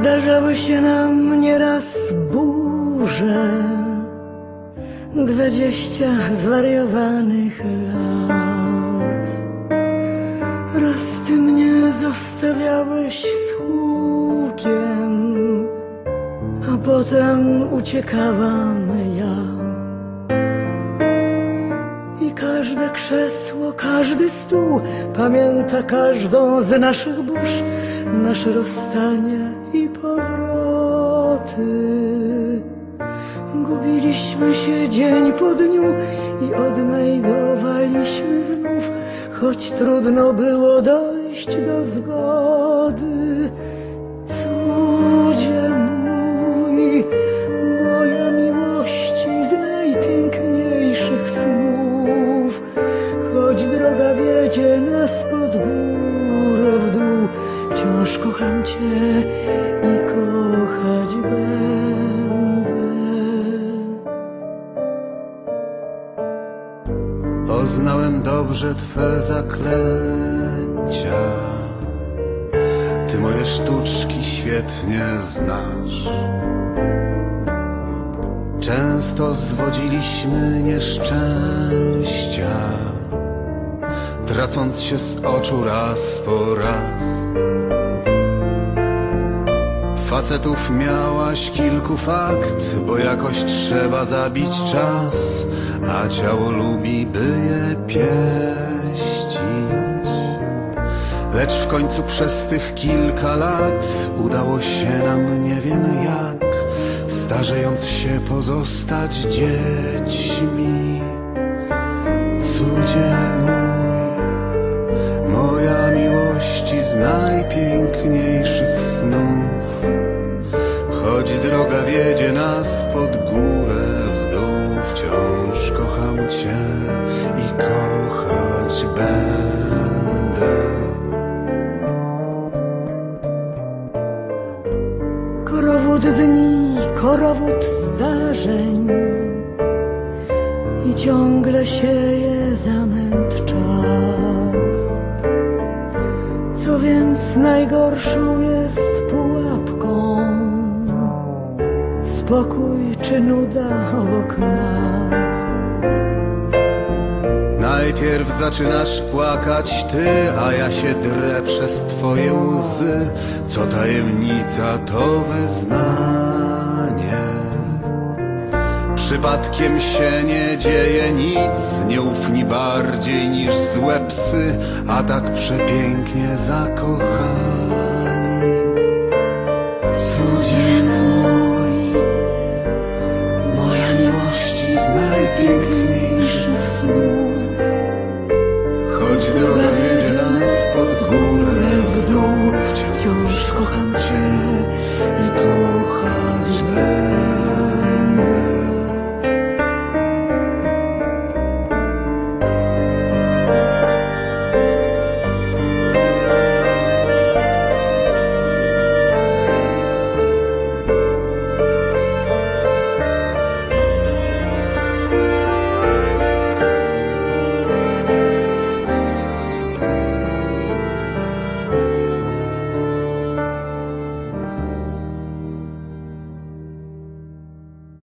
Zdarzały się nam nieraz burze, 20 zwariowanych lat. Raz ty mnie zostawiałeś z hukiem, a potem uciekałam ja. I każde krzesło, każdy stół pamięta każdą z naszych burz, nasze rozstania i powroty. Gubiliśmy się dzień po dniu i odnajdowaliśmy znów, choć trudno było dojść do zgody. Cudzie mój, moja miłości z najpiękniejszych snów, choć droga wiedzie nas pod górę w dół, wciąż kocham cię i kochać będę. Poznałem dobrze twe zaklęcia, ty moje sztuczki świetnie znasz. Często zwodziliśmy nieszczęścia, tracąc się z oczu raz po raz. Facetów miałaś kilku fakt, bo jakoś trzeba zabić czas, a ciało lubi, by je pieścić. Lecz w końcu przez tych kilka lat udało się nam nie wiem jak, starzejąc się pozostać dziećmi. Cudzie mój, moja miłości z najpiękniejszych snów, choć droga wiedzie nas pod górę w dół, wciąż kocham cię i kochać będę. Korowód dni, korowód zdarzeń i ciągle sieje zamęt czas. Co więc najgorszą jest pułapką? Spokój czy nuda obok nas? Najpierw zaczynasz płakać ty, a ja się drę przez twoje łzy. Co tajemnica, to wyznanie. Przypadkiem się nie dzieje nic, nieufni bardziej niż złe psy, a tak przepięknie zakochani. Cudzie